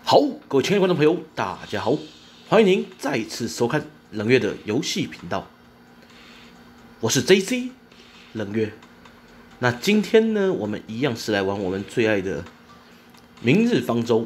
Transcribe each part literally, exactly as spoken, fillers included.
好，各位亲爱的观众朋友，大家好，欢迎您再次收看冷月的游戏频道，我是 J C 冷月。那今天呢，我们一样是来玩我们最爱的《明日方舟》。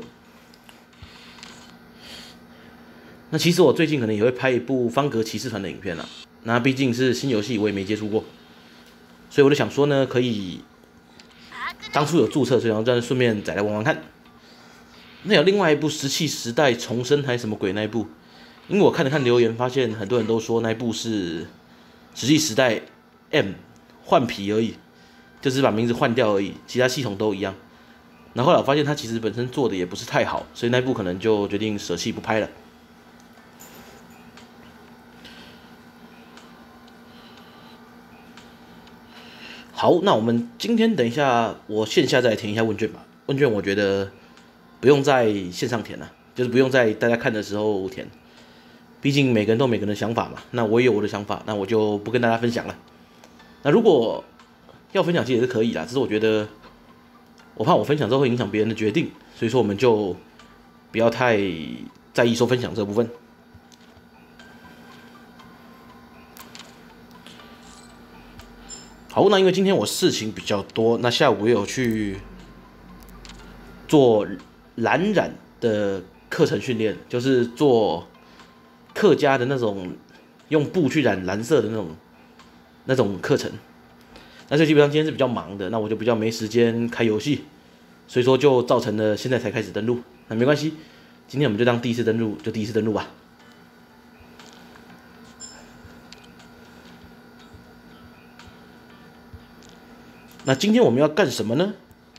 那其实我最近可能也会拍一部方格骑士团的影片啦。那毕竟是新游戏，我也没接触过，所以我就想说呢，可以当初有注册，所以然后这样顺便再来玩玩看。那有另外一部《石器时代重生》还是什么鬼那一部？因为我看了看留言，发现很多人都说那一部是《石器时代 M》换皮而已，就是把名字换掉而已，其他系统都一样。然后后来我发现他其实本身做的也不是太好，所以那一部可能就决定舍弃不拍了。好，那我们今天等一下，我线下再来填一下问卷吧。问卷我觉得不用在线上填了，就是不用在大家看的时候填，毕竟每个人都有每个人的想法嘛。那我也有我的想法，那我就不跟大家分享了。那如果要分享其实也是可以啦，只是我觉得我怕我分享之后会影响别人的决定，所以说我们就不要太在意说分享这部分。好，那因为今天我事情比较多，那下午也有去做蓝染的课程训练，就是做客家的那种用布去染蓝色的那种那种课程。那所以基本上今天是比较忙的，那我就比较没时间开游戏，所以说就造成了现在才开始登录。那没关系，今天我们就当第一次登录，就第一次登录吧。那今天我们要干什么呢？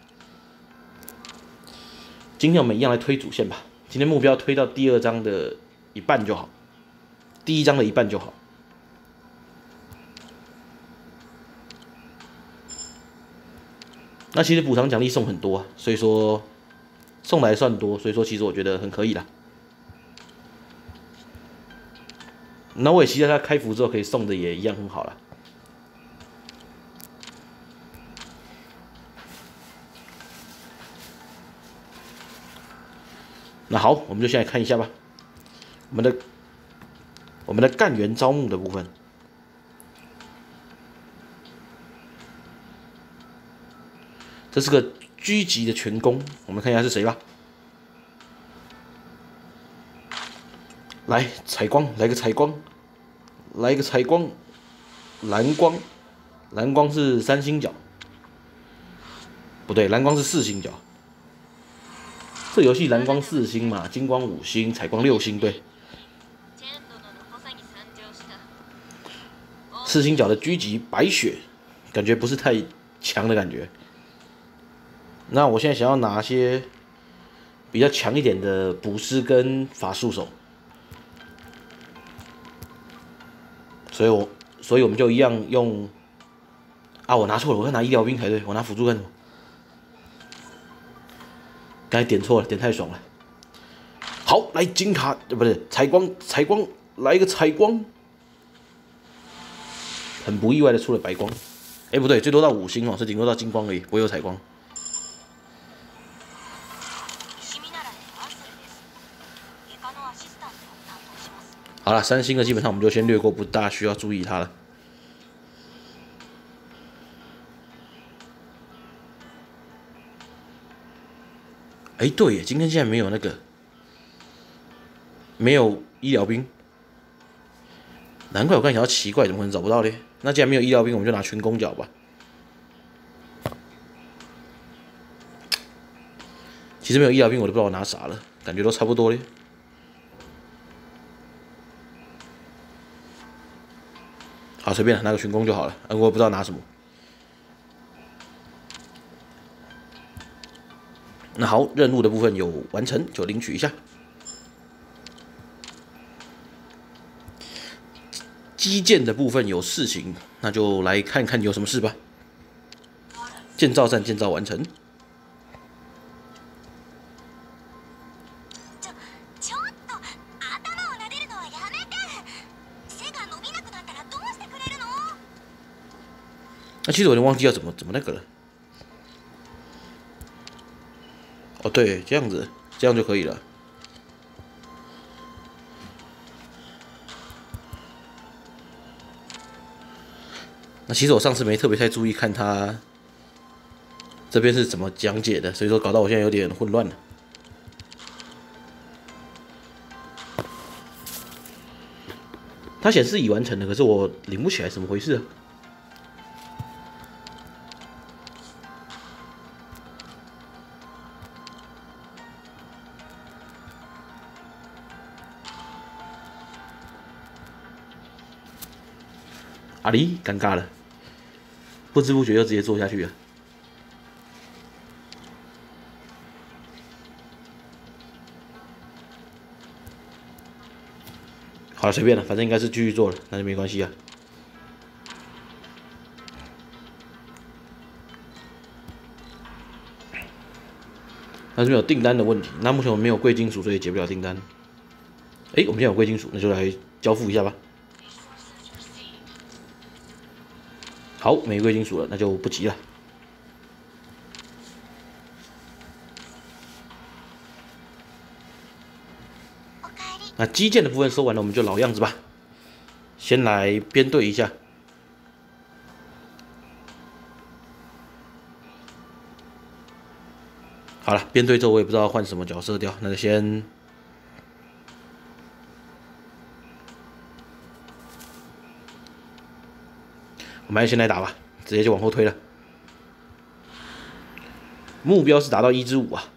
今天我们一样来推主线吧。今天目标推到第二章的一半就好，第一章的一半就好。那其实补偿奖励送很多啊，所以说送的还算多，所以说其实我觉得很可以啦。那我也期待它开服之后可以送的也一样很好啦。那好，我们就先来看一下吧。我们的我们的干员招募的部分，这是个狙击的全攻，我们看一下是谁吧。来采光，来个采光，来一个采光，蓝光，蓝光是三星角，不对，蓝光是四星角。这游戏蓝光四星嘛，金光五星，采光六星，对。四星角的狙击白雪，感觉不是太强的感觉。那我现在想要拿些比较强一点的捕师跟法术手，所以我所以我们就一样用啊，我拿错了，我要拿医疗兵才对，我拿辅助干什么？刚才点错了，点太爽了。好，来金卡，不是采光，采光，来一个采光，很不意外的出了白光。哎、欸，不对，最多到五星哦，是顶多到金光而已，不会有采光。好了，三星的基本上我们就先略过，不大需要注意它了。哎，对耶，今天竟然没有那个，没有医疗兵，难怪我刚才想到奇怪，怎么可能找不到嘞？那既然没有医疗兵，我们就拿全攻角吧。其实没有医疗兵，我都不知道我拿啥了，感觉都差不多嘞。好，随便拿个全攻就好了，我也不知道拿什么。那好，任务的部分有完成，就领取一下。基建的部分有事情，那就来看看有什么事吧。建造站建造完成。那、啊、其实我有点忘记要怎么怎么那个了。哦，对，这样子，这样就可以了。 那其实我上次没特别太注意看他这边是怎么讲解的，所以说搞到我现在有点混乱了。它显示已完成的，可是我领不起来，怎么回事啊？阿狸，尴尬了，不知不觉就直接做下去了。好了，随便了，反正应该是继续做了，那就没关系啊。但是没有订单的问题，那目前我们没有贵金属，所以解不了订单。哎、欸，我们现在有贵金属，那就来交付一下吧。好，没贵金属了，那就不急了。那基建的部分收完了，我们就老样子吧。先来编队一下。好了，编队之后我也不知道换什么角色掉，那就先。我们还是先来打吧，直接就往后推了。目标是达到一至五啊。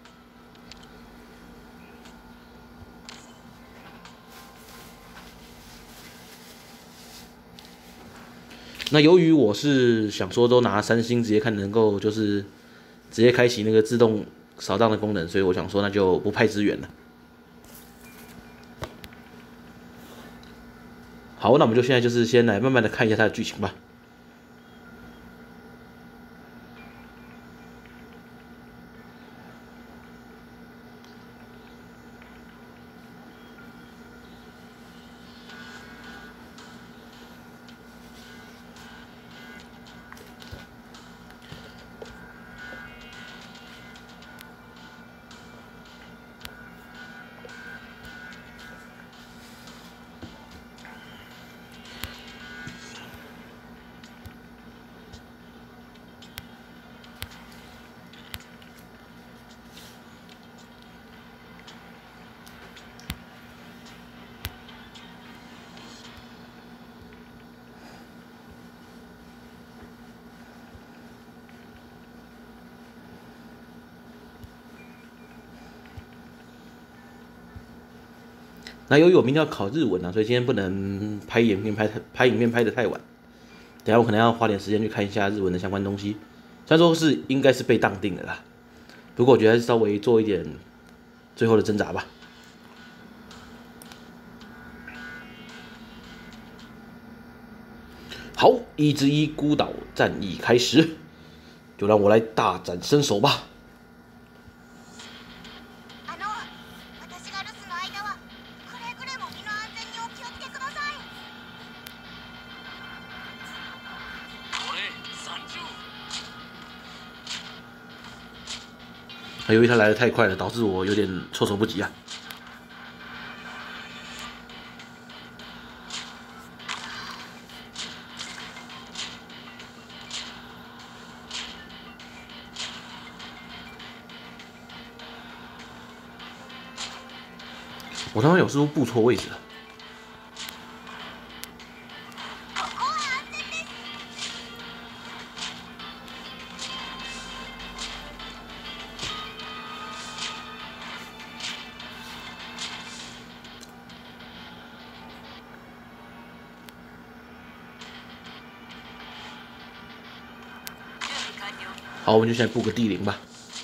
那由于我是想说都拿三星，直接看能够就是直接开启那个自动扫荡的功能，所以我想说那就不派支援了。好，那我们就现在就是先来慢慢的看一下它的剧情吧。那由于我明天要考日文啊，所以今天不能拍影片拍拍影片拍的太晚。等下我可能要花点时间去看一下日文的相关东西。虽然说是应该是被当定的啦，不过我觉得还是稍微做一点最后的挣扎吧。好，一之一孤岛战役开始，就让我来大展身手吧。由于他来的太快了，导致我有点措手不及啊。我他妈有时候布错位置了。好，我们就现在布个地灵吧。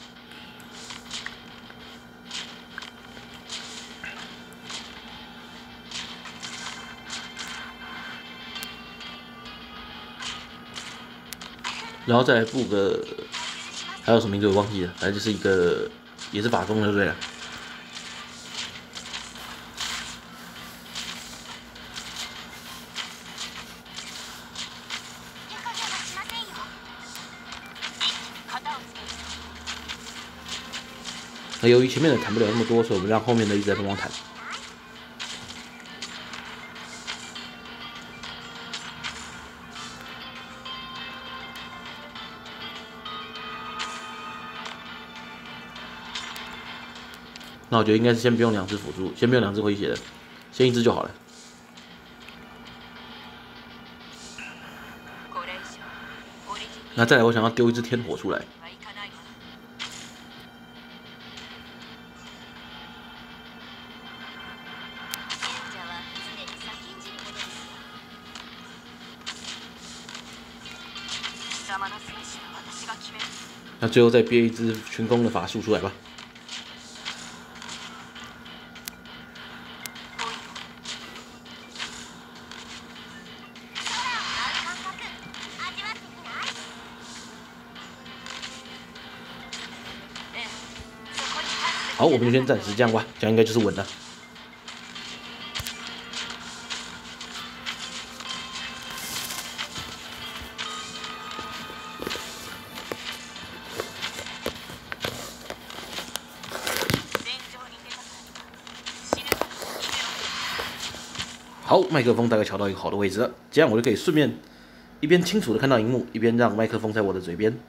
然后再来布个，还有什么名字我忘记了，反正就是一个也是法宗就对了。那由于前面的弹不了那么多，所以我们让后面的一直在帮忙弹。 那我觉得应该是先不用两只辅助，先不用两只回血的，先一只就好了。那再来，我想要丢一只天火出来。那最后再憋一只群攻的法术出来吧。好，我们就先暂时这样吧，这样应该就是稳了。好，麦克风大概调到一个好的位置了，这样我就可以顺便一边清楚的看到荧幕，一边让麦克风在我的嘴边。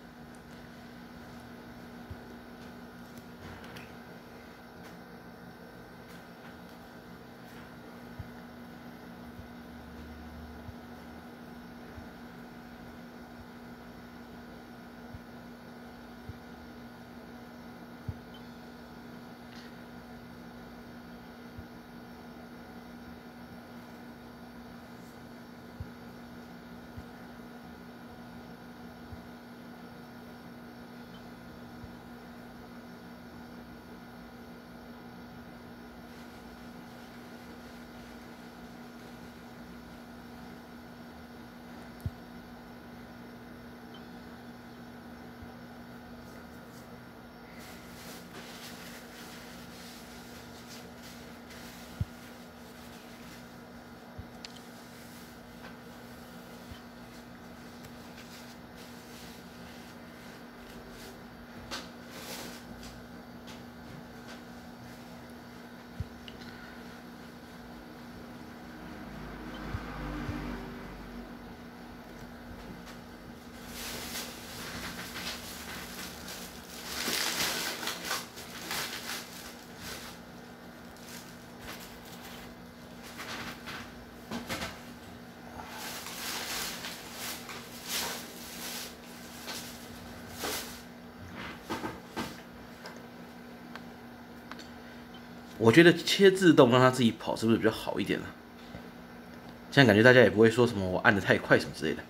我觉得切自动让它自己跑是不是比较好一点呢、啊？这样感觉大家也不会说什么我按的太快什么之类的。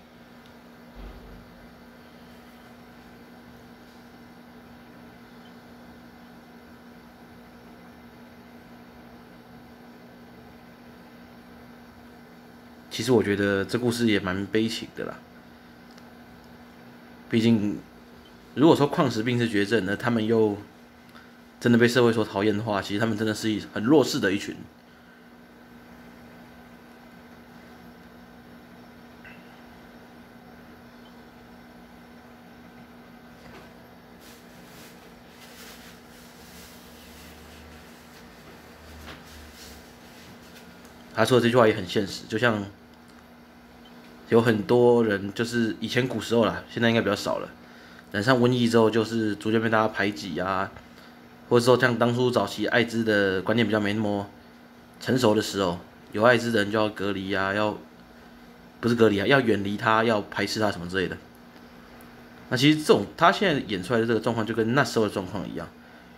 其实我觉得这故事也蛮悲情的啦，毕竟如果说矿石病是绝症，那他们又真的被社会所讨厌的话，其实他们真的是很弱势的一群。他说的这句话也很现实，就像有很多人就是以前古时候啦，现在应该比较少了。染上瘟疫之后，就是逐渐被大家排挤啊，或者说像当初早期艾滋的观念比较没那么成熟的时候，有艾滋的人就要隔离啊，要不是隔离啊，要远离他，要排斥他什么之类的。那其实这种他现在演出来的这个状况，就跟那时候的状况一样。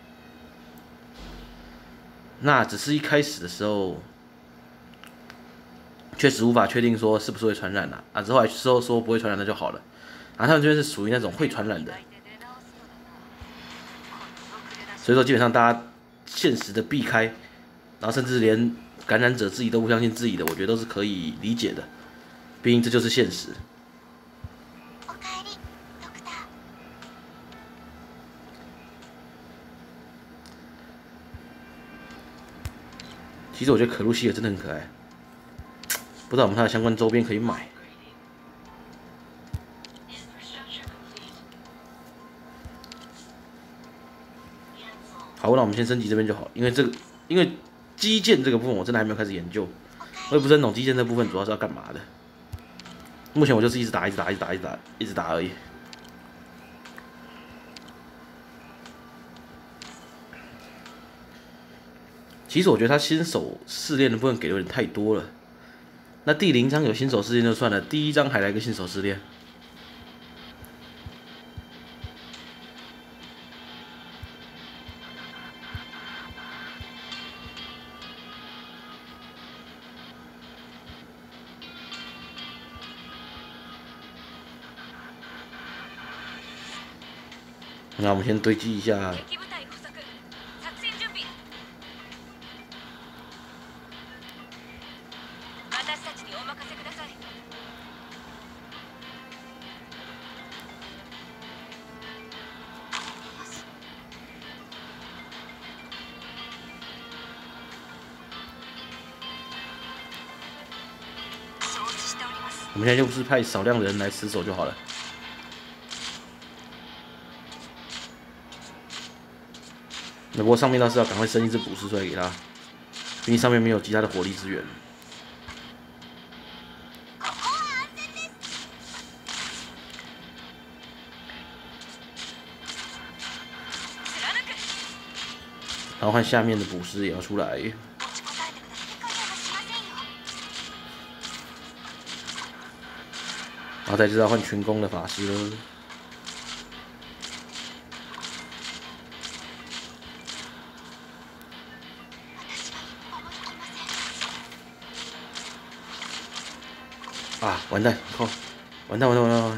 那只是一开始的时候，确实无法确定说是不是会传染啊，啊之后来之后说不会传染那就好了。然后他们这边是属于那种会传染的，所以说基本上大家现实的避开，然后甚至连感染者自己都不相信自己的，我觉得都是可以理解的，毕竟这就是现实。其实我觉得可露西也真的很可爱，不知道我们它的相关周边可以买。好，那我们先升级这边就好，因为这个，因为基建这个部分我真的还没有开始研究，我也不是很懂基建这部分主要是要干嘛的。目前我就是一直打，一直打，一直打，一直打，一直打而已。 其实我觉得他新手试炼的部分给的有点太多了。那第零章有新手试炼就算了，第一章还来个新手试炼。那我们先堆积一下。我们现在就是派少量的人来死守就好了。那不过上面倒是要赶快生一只捕食出来给他，毕竟上面没有其他的火力资源。然后看下面的捕食也要出来。然后再知道换群攻的法师了。啊！完蛋！靠！完蛋！完蛋！完蛋！完蛋！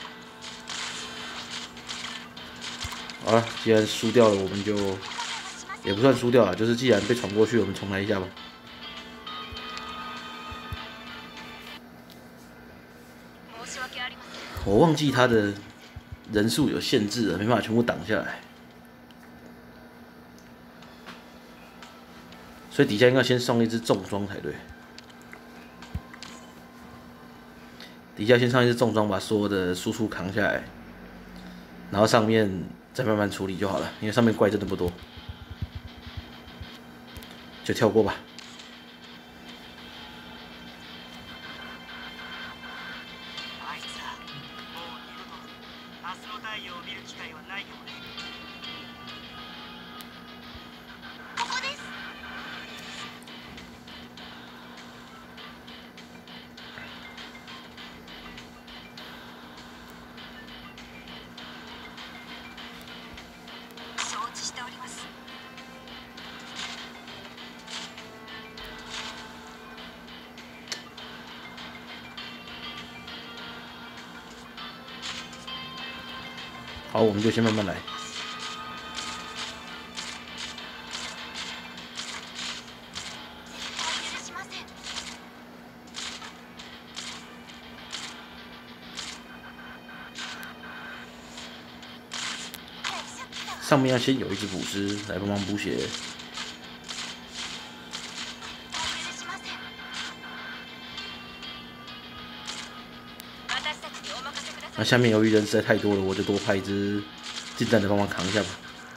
好了，既然输掉了，我们就也不算输掉了，就是既然被闯过去，我们重来一下吧。我忘记他的人数有限制了，没办法全部挡下来，所以底下应该先上一只重装才对。底下先上一只重装，把所有的输出扛下来，然后上面再慢慢处理就好了，因为上面怪真的不多，就跳过吧。好，我们就先慢慢来。上面要先有一只捕师来帮忙补血。那下面由于人实在太多了，我就多派一只近战的帮忙扛一下吧。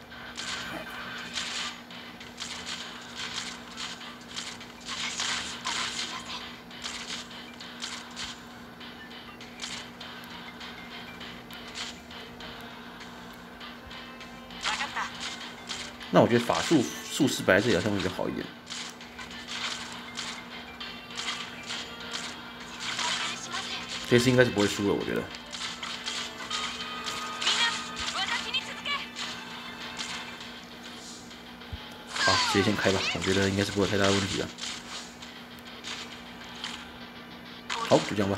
那我觉得法术术士摆在这里好像会比较好一点。这次应该是不会输了，我觉得。好，直接先开吧，我觉得应该是不会有太大的问题了。好，就这样吧。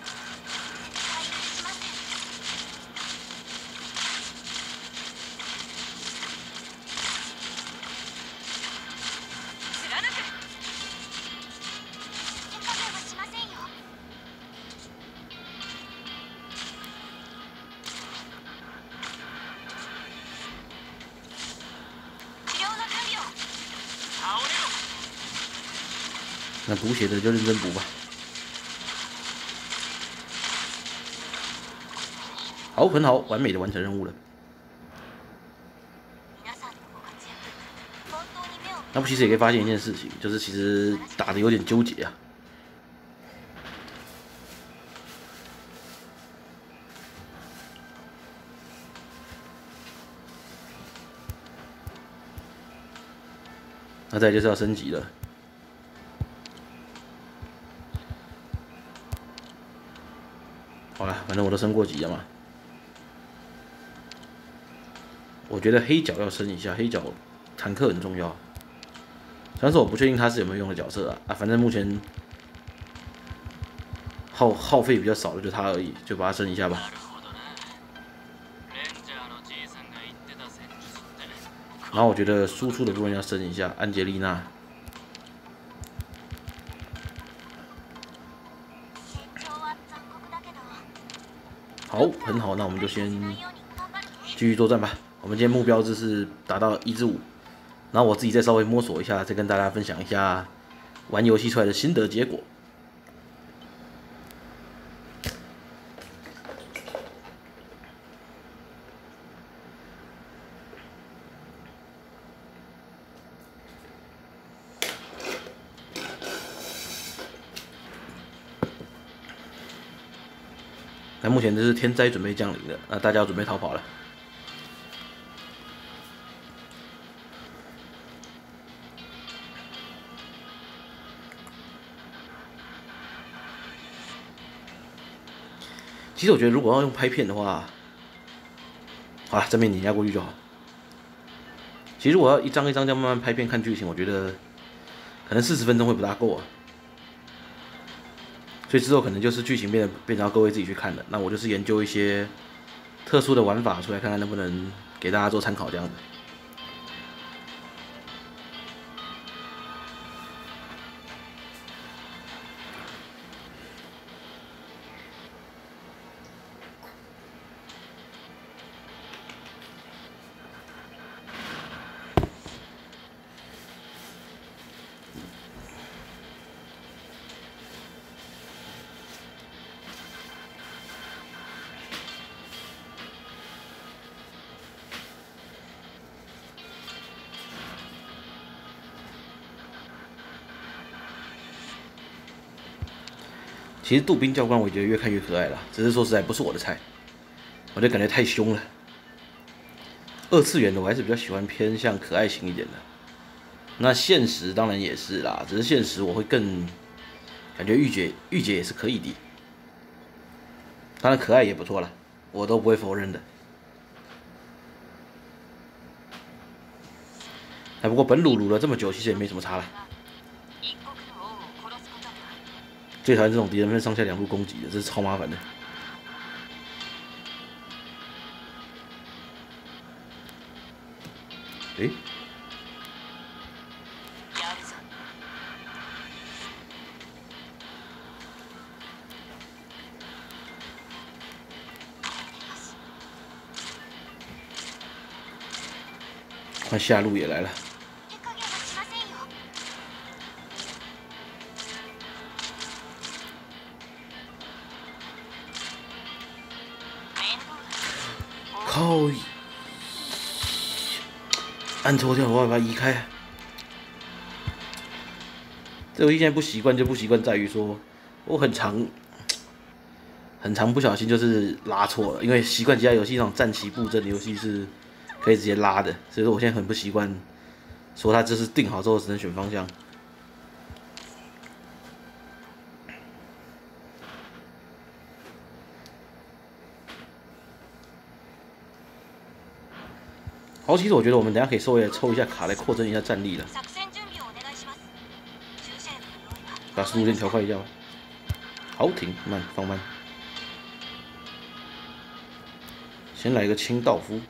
那补血的就认真补吧。好，很好，完美的完成任务了。那么其实也可以发现一件事情，就是其实打的有点纠结啊。 那再来就是要升级了。好了，反正我都升过级了嘛。我觉得黑角要升一下，黑角坦克很重要。但是我不确定他是有没有用的角色啊啊，反正目前耗耗费比较少的就他而已，就把它升一下吧。然后我觉得输出的部分要升一下，安杰丽娜。好，很好，那我们就先继续作战吧。我们今天目标就是达到一至五，然后我自己再稍微摸索一下，再跟大家分享一下玩游戏出来的心得结果。那目前这是天灾准备降临了，那大家要准备逃跑了。其实我觉得，如果要用拍片的话，好了，正面碾压过去就好。其实如果要一张一张这样慢慢拍片看剧情，我觉得可能四十分钟会不大够啊。所以之后可能就是剧情变得变成要各位自己去看的。那我就是研究一些特殊的玩法出来，看看能不能给大家做参考这样子。其实杜宾教官，我觉得越看越可爱了，只是说实在不是我的菜，我就感觉太凶了。二次元的我还是比较喜欢偏向可爱型一点的，那现实当然也是啦，只是现实我会更感觉御姐御姐也是可以的，当然可爱也不错啦，我都不会否认的。哎，不过本鲁鲁了这么久，其实也没什么差啦。最讨厌这种敌人分上下两路攻击的，这是超麻烦的。诶，看下路也来了。靠！按错掉，我要把它移开。这游戏现在不习惯就不习惯在于说，我很常很常不小心就是拉错了，因为习惯其他游戏那种战棋布阵的游戏是可以直接拉的，所以说我现在很不习惯，说它就是定好之后只能选方向。好，其实我觉得我们等一下可以稍微抽一下卡来扩增一下战力了，把速度先调快一下吧。好，停，慢，放慢。先来一个清道夫，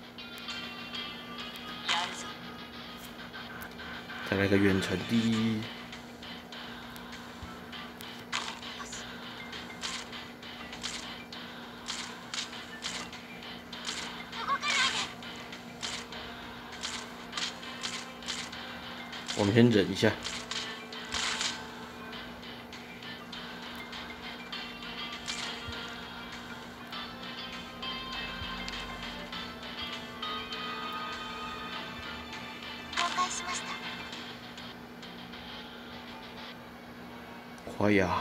再来一个远程第一。我们先忍一下。快呀！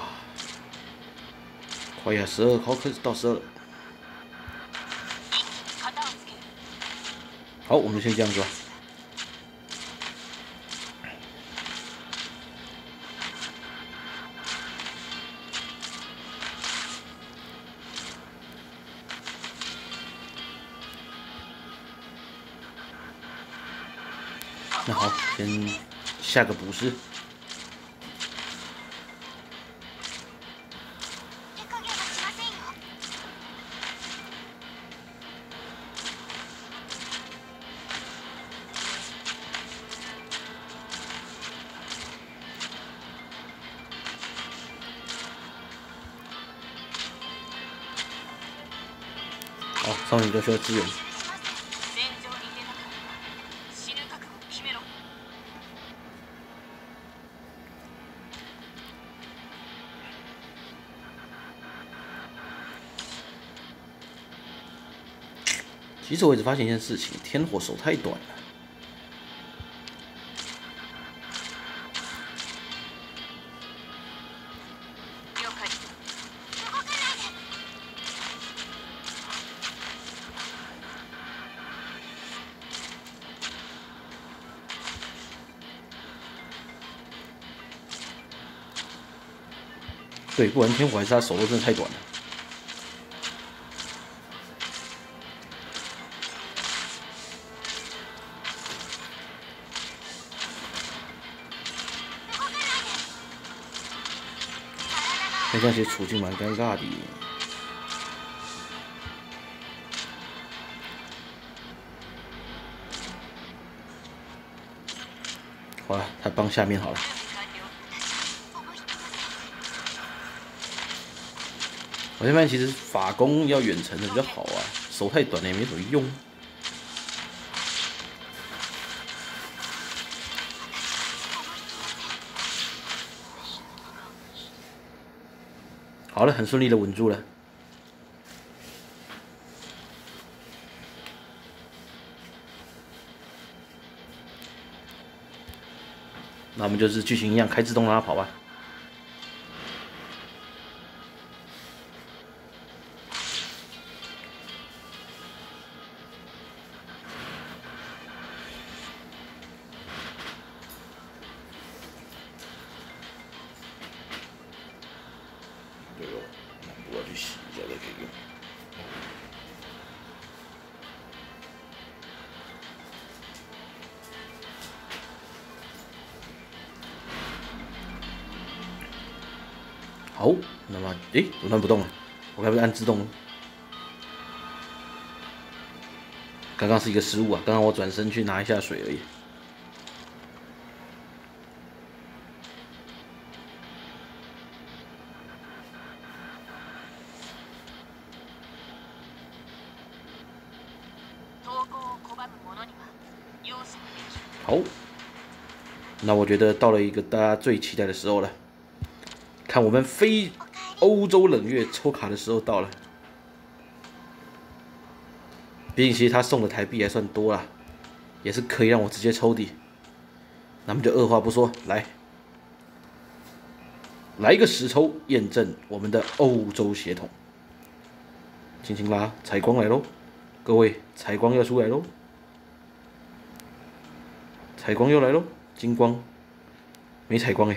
快呀！十二，好，开始到十二了。好，我们先这样子吧。 那好，先下个捕师。好，少女就需要支援。 其实我一直发现一件事情，天火手太短了。对，不然天火还是他手都真的太短了。 那这样其实处境蛮尴尬的。好了，他帮下面好了。我这边其实法攻要远程的比较好啊，手太短了也没什么用。好了，很顺利的稳住了。那我们就是剧情一样，开自动让他跑吧。对哦，我要去洗一下再可以用。 好，那么诶，轮转不动了，我该不会按自动？刚刚是一个失误啊！刚刚我转身去拿一下水而已。好，那我觉得到了一个大家最期待的时候了。 看我们非欧洲冷月抽卡的时候到了，毕竟其实他送的台币还算多啦，也是可以让我直接抽的。那么就二话不说，来，来一个实抽验证我们的欧洲血统。轻轻拉，采光来喽，各位，采光要出来喽，采光又来喽，金光，没采光哎。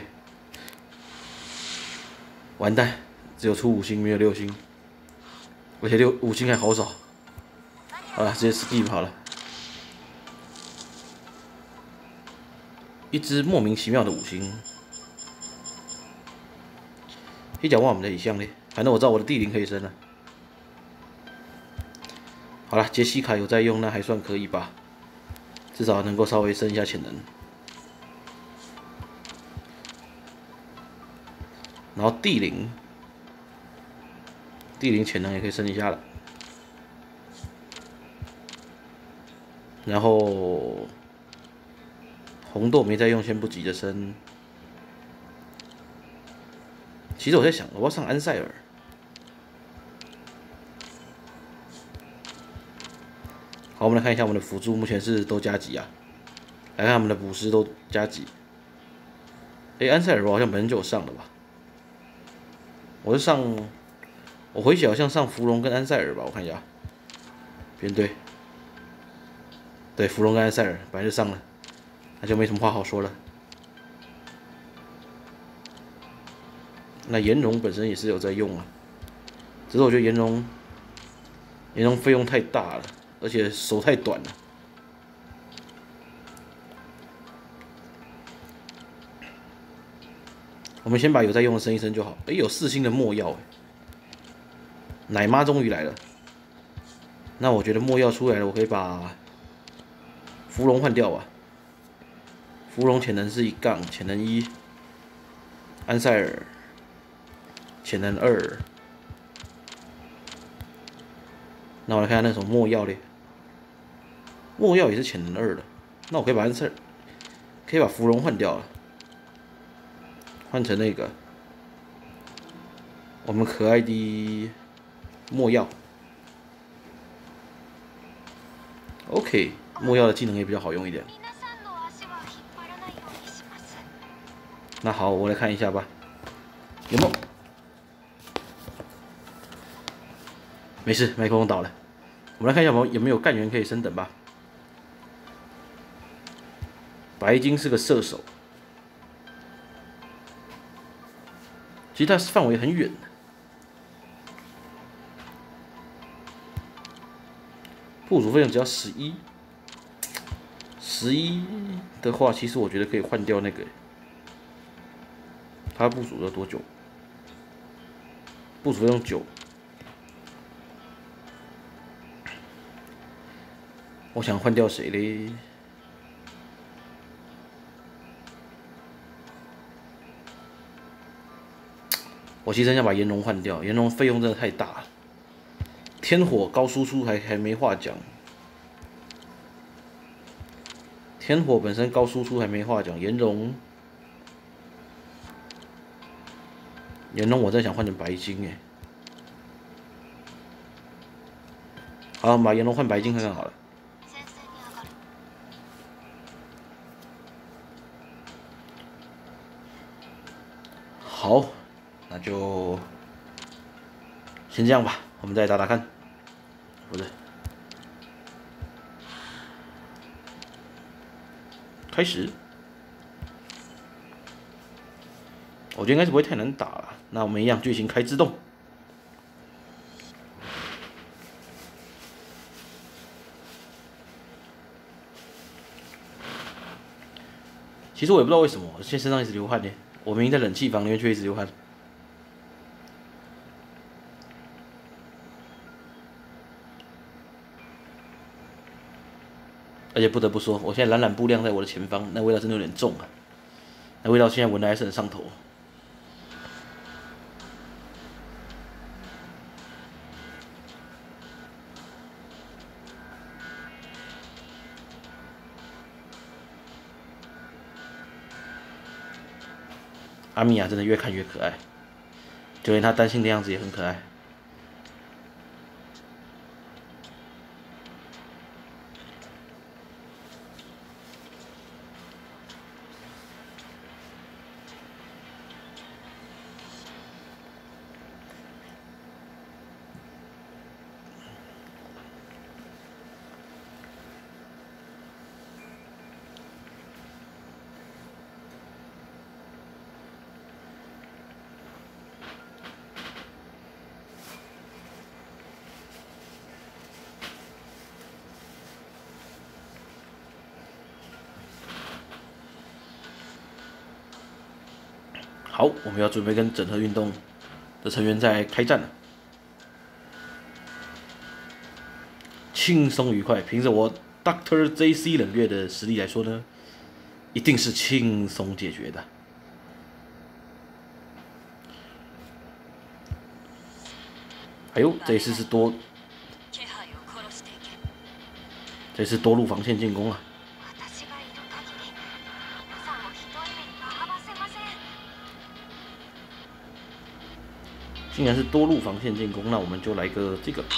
完蛋，只有出五星，没有六星，而且六五星还好少。好了，直接 skip 好了。一只莫名其妙的五星。一脚忘我们的乙象嘞，反正我知道我的地灵可以升了。好了，杰西卡有在用，那还算可以吧，至少能够稍微升一下潜能。 然后地灵，地灵潜能也可以升一下了。然后红豆没在用，先不急着升。其实我在想，我要上安塞尔。好，我们来看一下我们的辅助目前是都加几啊？来看我们的捕师都加几？哎，安塞尔我好像本身就有上了吧？ 我是上，我回血好像上芙蓉跟安塞尔吧，我看一下，编队，对，芙蓉跟安塞尔本来就上了，那就没什么话好说了。那颜容本身也是有在用啊，只是我觉得颜容，颜容费用太大了，而且手太短了。 我们先把有在用的升一升就好。哎，有四星的墨药，奶妈终于来了。那我觉得墨药出来了，我可以把芙蓉换掉啊。芙蓉潜能是一杠，潜能一。安塞尔潜能二。那我来看看那种墨药嘞。墨药也是潜能二的，那我可以把安塞尔，可以把芙蓉换掉了，换成那个我们可爱的墨药。OK， 墨药的技能也比较好用一点。那好，我来看一下吧，有没有？没事，麦克风倒了。我们来看一下有没有有没有干员可以升等吧。白金是个射手，其实它范围很远。部署费用只要十一，十一的话，其实我觉得可以换掉那个。它部署要多久？部署费用九。我想换掉谁嘞？我其实想把炎龙换掉，炎龙费用真的太大了。天火高输出还还没话讲，天火本身高输出还没话讲，炎龙，炎龙我真想换成白金哎。好，把炎龙换白金看看好了。好，那就先这样吧，我们再打打看。不对，开始。我觉得应该是不会太难打了。那我们一样剧情开自动。其实我也不知道为什么，我现在身上一直流汗呢。我明明在冷气房里面，却一直流汗。而且不得不说，我现在懒懒布晾在我的前方，那味道真的有点重啊。那味道现在闻来还是很上头。阿米娅真的越看越可爱，就连她担心的样子也很可爱。好，我们要准备跟整合运动的成员在开战了。轻松愉快，凭着我 Doctor J C 冷月的实力来说呢，一定是轻松解决的。哎呦，这一次是多，这次多路防线进攻啊！竟然是多路防线进攻，那我们就来个这个。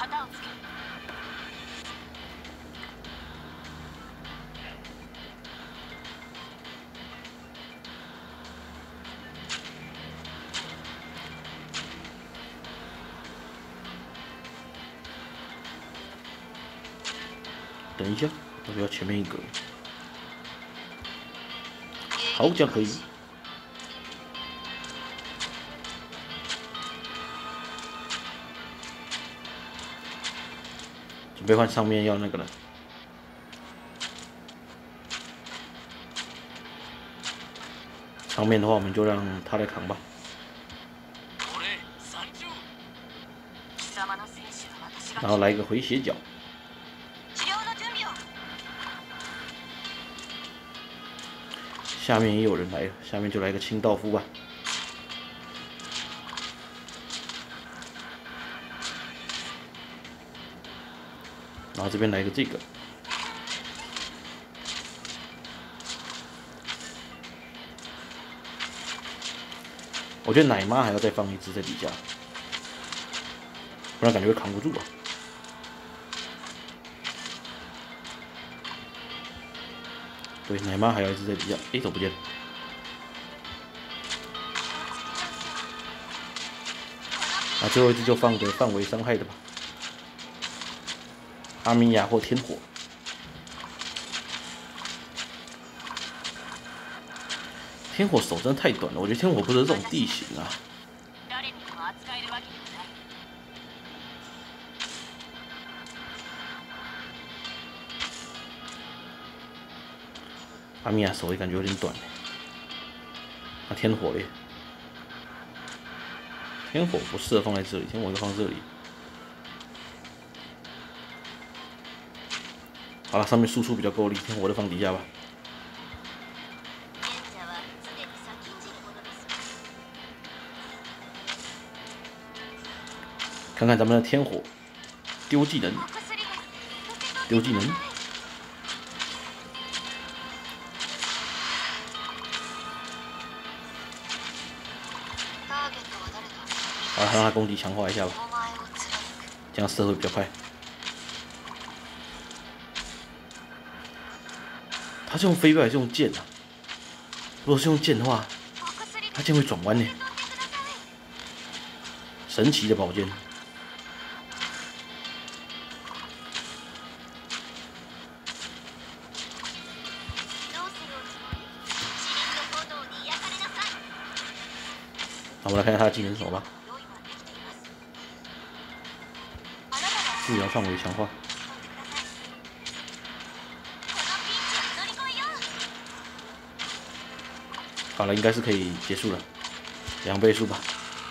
等一下，我就要前面一格。好，这样可以。准备换上面要那个了。 场面的话，我们就让他来扛吧。然后来一个回血脚。下面也有人来了，下面就来个清道夫吧。然后这边来个这个。 我觉得奶妈还要再放一只在底下，不然感觉会扛不住啊。对，奶妈还要一只在底下，哎，走不见了。那最后一只就放个范围伤害的吧，阿米亚或天火。天火手真的太短了，我觉得天火不是这种地形啊。阿米亚手也感觉有点短。那天火嘞？天火不适合放在这里，天火应该放这里。好了，上面输出比较够力，天火就放底下吧。 看看咱们的天火，丢技能，丢技能。好，让他攻击强化一下吧，这样射会比较快。他是用飞镖还是用剑啊？如果是用剑的话，他剑会转弯呢，神奇的宝剑。 好，我们来看一下他的技能是什么吧。治疗范围强化。好了，应该是可以结束了，两倍速吧。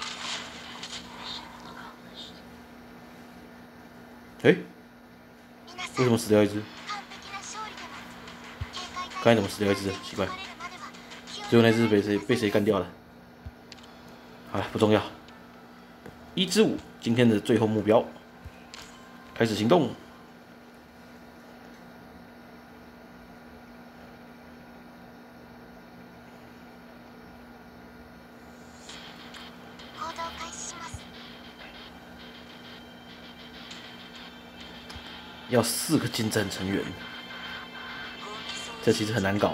哎、欸，为什么死掉一只？刚才怎么死掉一只？奇怪，最后那只被谁被谁干掉了？ 好了，不重要。一至五，今天的最后目标，开始行动。要四个近战成员，这其实很难搞啊。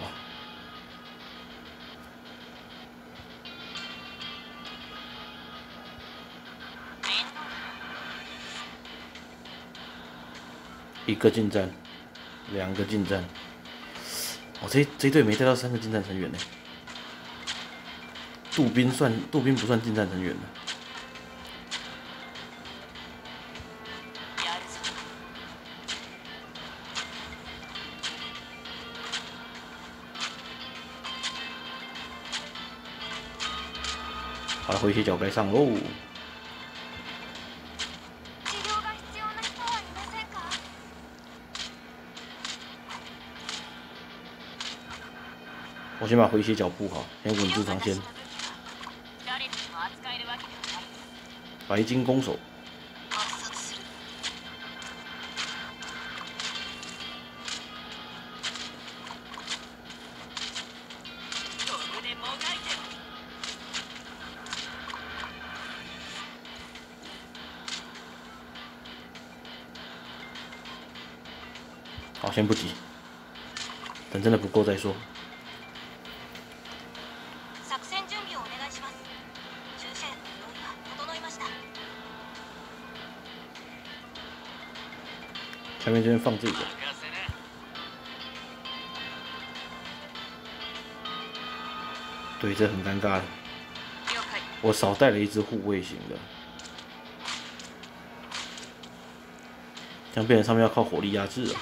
一个近战，两个近战，我、哦、这这队没带到三个近战成员呢。杜宾算杜宾不算近战成员的。好了，回血脚该上喽。 我先把回血脚布好，先稳住长线。白金弓手，好，先不急，等真的不够再说。 下面这边放这个，对，这很尴尬的。我少带了一只护卫型的，这样变成上面要靠火力压制了。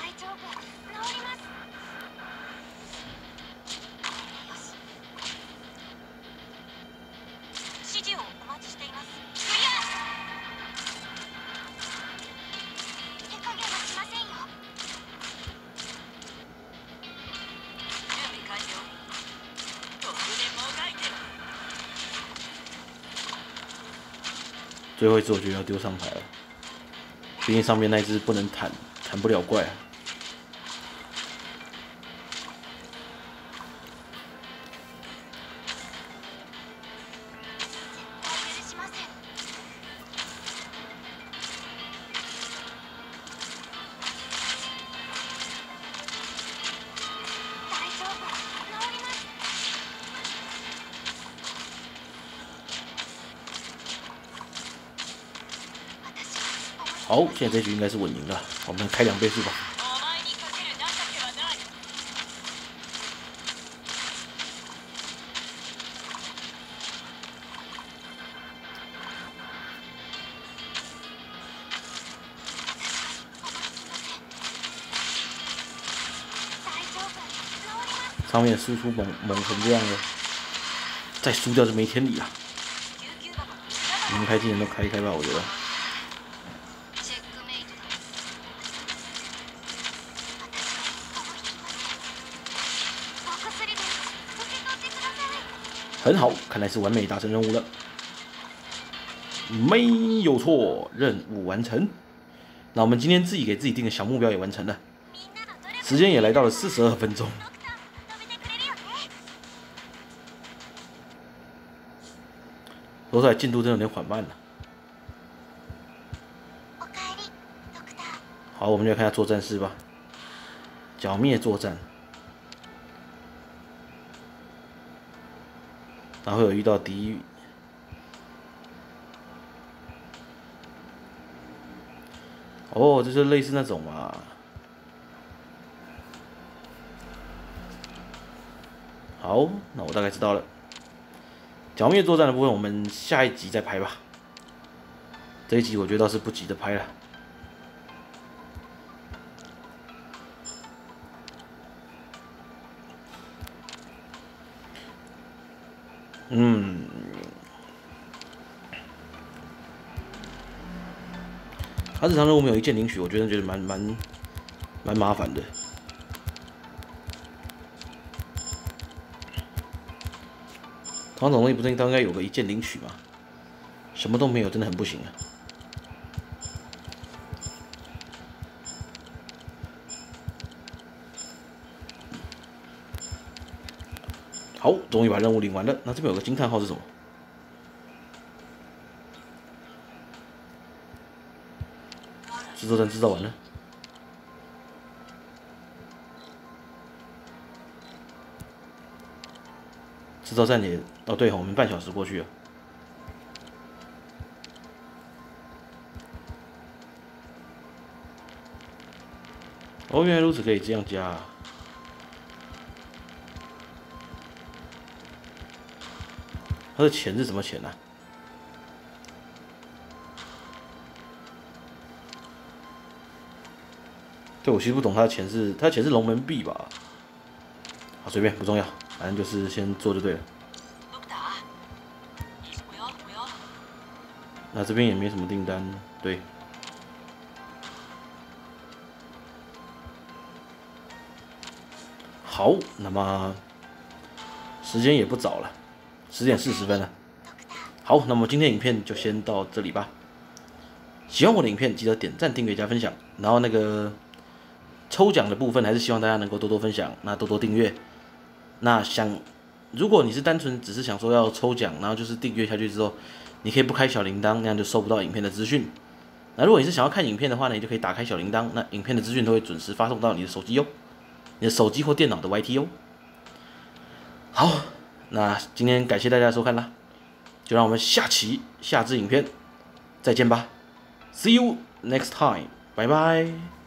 最后一只我觉得要丢上牌了，毕竟上面那只不能弹，弹不了怪啊。好，现在这局应该是稳赢了，我们开两倍数吧。上面输出猛猛成这样了，再输掉就没天理啊！能开技能都开一开吧，我觉得。很好，看来是完美达成任务了，没有错，任务完成。那我们今天自己给自己定的小目标也完成了，时间也来到了四十二分钟。说出来进度真的有点缓慢了。好，我们就来看下作战室吧，剿灭作战。 然后有遇到敌语，哦，这就类似那种嘛。好，那我大概知道了。剿灭作战的部分，我们下一集再拍吧。这一集我觉得倒是不急着拍了。嗯，他日常任务没有一键领取，我觉得觉得蛮蛮蛮麻烦的。通常这种东西不是应该有个一键领取吗？什么都没有，真的很不行啊。好，终于把任务领完了。那这边有个惊叹号是什么？制作站制造完了。制造站也哦，对，我们半小时过去了。哦，原来如此，可以这样加啊。 他的钱是什么钱呢、啊？对，我其实不懂他的钱是，他的钱是龙门币吧？好，随便不重要，反正就是先做就对了。那这边也没什么订单，对。好，那么时间也不早了。 十点四十分了，好，那么今天影片就先到这里吧。喜欢我的影片，记得点赞、订阅、加分享。然后那个抽奖的部分，还是希望大家能够多多分享，那多多订阅。那想，如果你是单纯只是想说要抽奖，然后就是订阅下去之后，你可以不开小铃铛，那样就收不到影片的资讯。那如果你是想要看影片的话呢，你就可以打开小铃铛，那影片的资讯都会准时发送到你的手机哟，你的手机或电脑的 Y T 哟。好。 那今天感谢大家的收看啦，就让我们下期下支影片再见吧 ，See you next time，拜拜。